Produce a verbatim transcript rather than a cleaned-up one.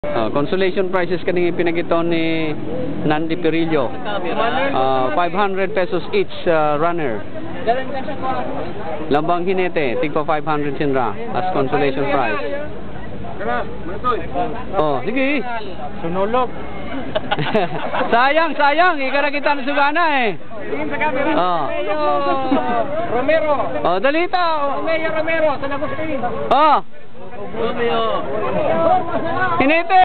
Uh, consolation prizes kaning pinagito ni Nandi Perillo. Uh, five hundred pesos each uh, runner. Lambang Hinete, tigpa five hundred sinra as consolation prize. Oh, sige. Sunolog. sayang, sayang. Ika na kita na sugana eh. Oh. Romero. Oh, dalita. Romero, Romero. Sa Lagos. Oh. Romeo. Hinete.